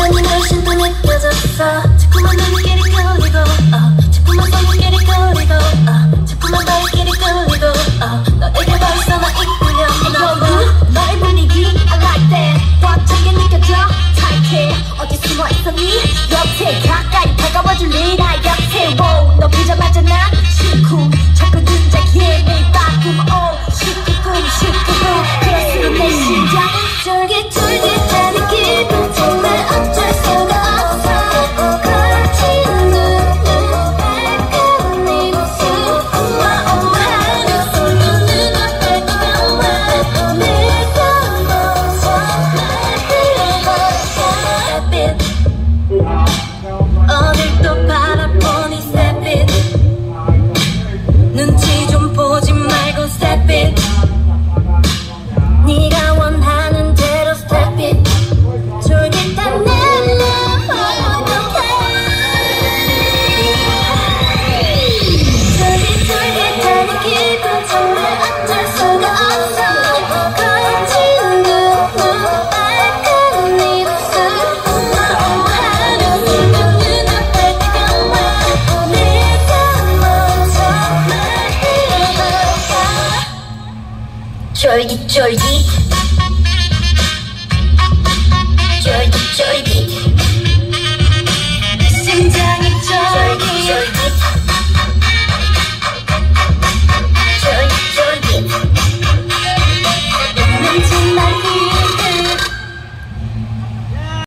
시간이 훨씬 더 느껴졌어. 자꾸만 눈길이 끌리고 자꾸만 손길이 끌리고 자꾸만 발길이 끌리고 너에게 벌써 나 이끌려. 너의 분위기 I like that 꽉차게 느껴져 타이트해. 어디 숨어 있었니? 옆에 가까이 다가와줄 리라 옆에 wow. 너 보자마자 난 시쿵 자꾸 등장해 내 바꿈 시끄끔 그럴수록 내 심장은 쫄깃쫄깃하는 기분 정말 어쩔 수가 없어. 거친 눈은 빨간 네 모습 하루 종일 눈앞에 다가와. 내가 먼저 날 흘려버려. 어딜 또 바라보니 step it. 눈치 좀 보지 말고 step it. 네가 원하는 대로 step it. 쫄깃한 내 love 어떡해. 쫄깃쫄깃하는 기분 정말 어쩔 수가 없어. 거친 눈은 빨간 네 모습 하루 종일 눈앞에 다가와. 내가 먼저 날 흘려버려. 쫄깃쫄깃 쫄깃쫄깃